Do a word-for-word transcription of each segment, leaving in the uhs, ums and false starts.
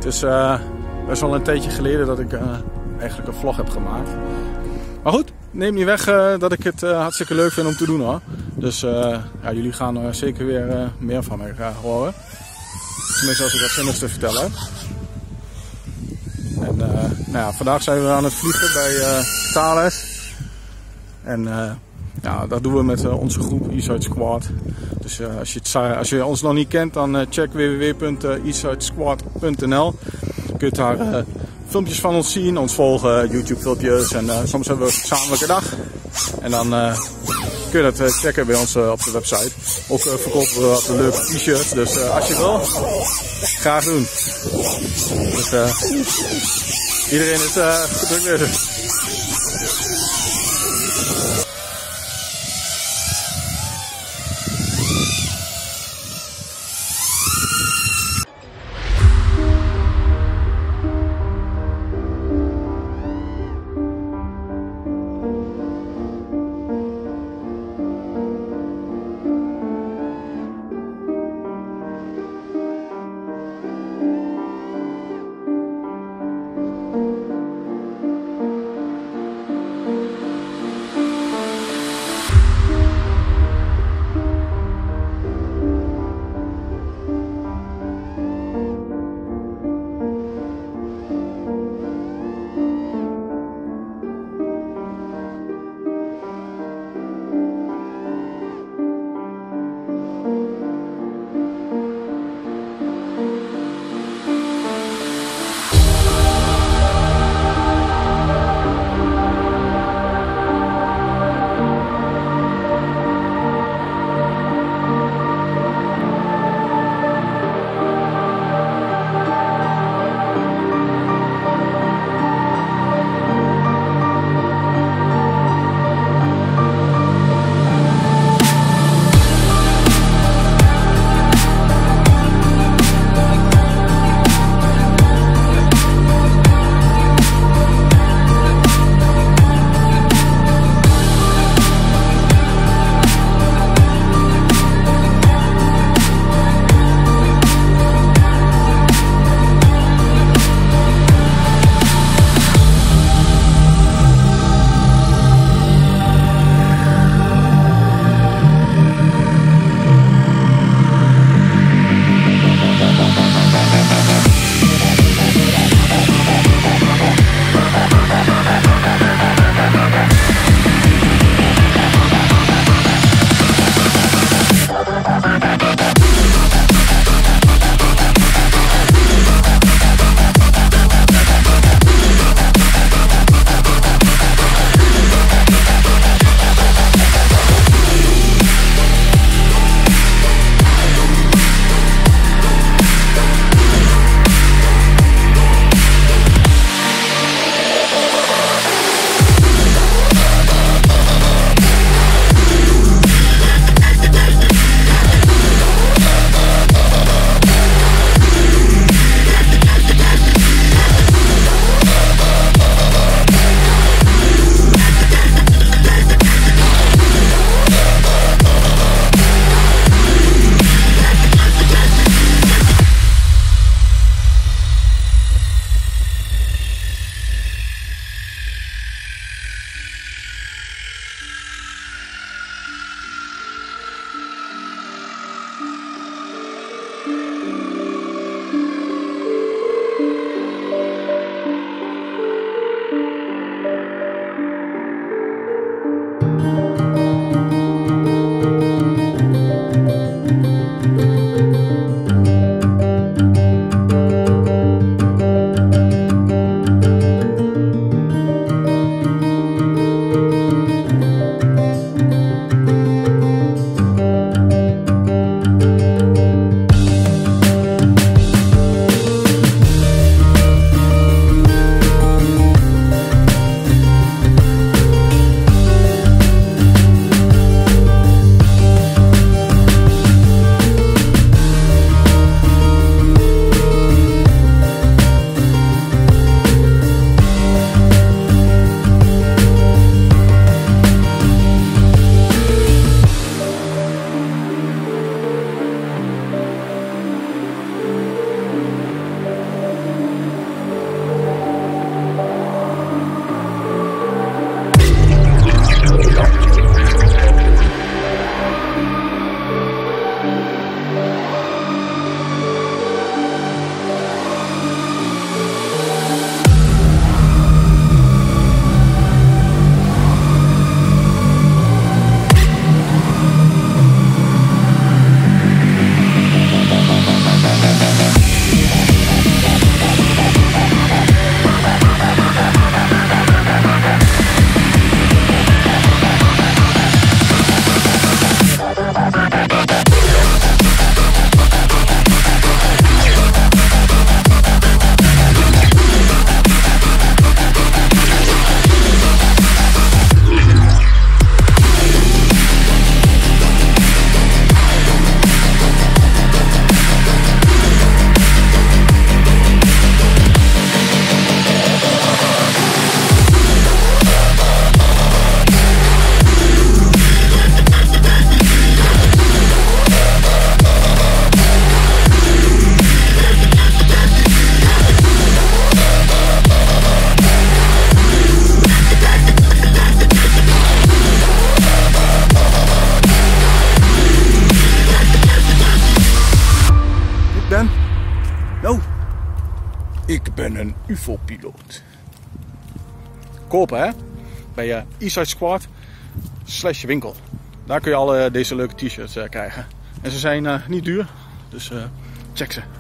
is uh, best wel een tijdje geleden dat ik uh, eigenlijk een vlog heb gemaakt. Maar goed, neem niet weg uh, dat ik het uh, hartstikke leuk vind om te doen hoor. Dus uh, ja, jullie gaan er zeker weer uh, meer van mij uh, horen. Tenminste als ik wat zinnigs te vertellen heb. En uh, nou ja, vandaag zijn we aan het vliegen bij uh, Thales. En uh, ja, dat doen we met uh, onze groep Eastside Squad. Dus uh, als, je het, als je ons nog niet kent, dan uh, check w w w punt eastsidesquad punt n l. Je kunt daar uh, filmpjes van ons zien, ons volgen, YouTube filmpjes en uh, soms hebben we een gezamenlijke dag. En dan uh, kun je dat uh, checken bij ons uh, op de website. Ook uh, verkopen we wat leuke t-shirts, dus uh, als je wil, graag doen. Dus uh, iedereen is uh, druk bezig. Ik ben een U F O-piloot. Kopen hè? Bij uh, Eastside Squad slash winkel. Daar kun je alle deze leuke t-shirts uh, krijgen. En ze zijn uh, niet duur, dus uh, check ze.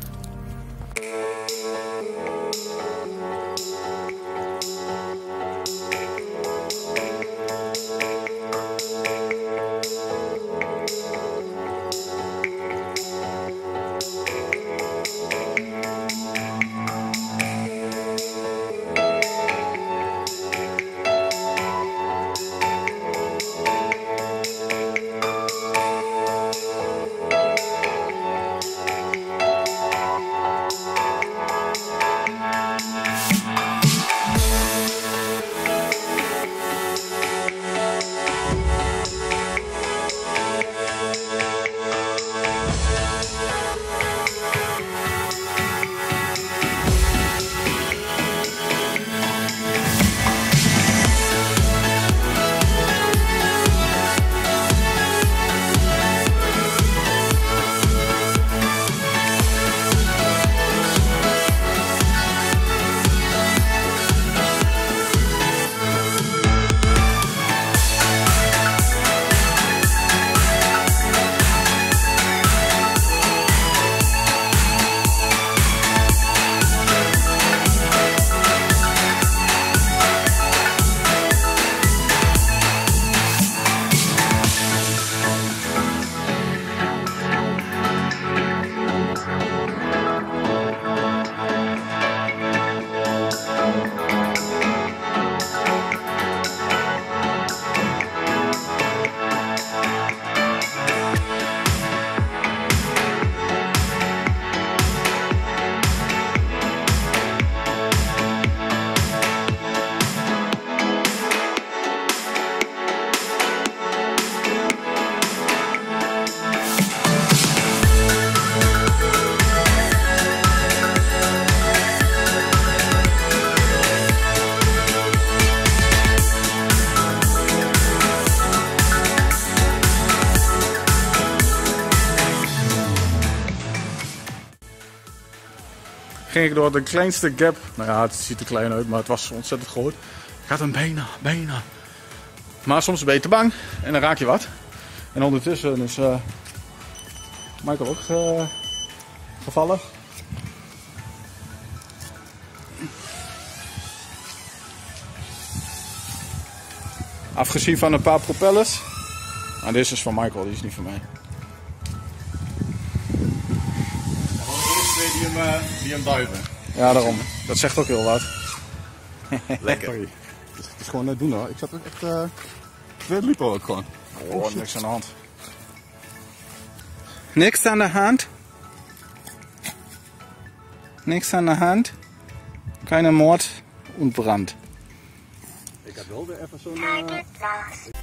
Ging ik door de kleinste gap. Nou ja, het ziet er klein uit, maar het was ontzettend groot. Ik had hem bijna, bijna. Maar soms ben je te bang en dan raak je wat. En ondertussen is uh, Michael ook uh, gevallen. Afgezien van een paar propellers. Maar deze is van Michael, die is niet van mij. Die hem, uh, die hem duiven. Ja, daarom. Dat zegt ook heel wat. Lekker. Sorry. Het is gewoon net doen hoor. Ik zat ook echt... Uh, twee liepen ook gewoon. Oh, oh niks aan de hand. Niks aan de hand. Niks aan de hand. Keine Moord und Brand. Ik heb wel weer even zo'n... Uh...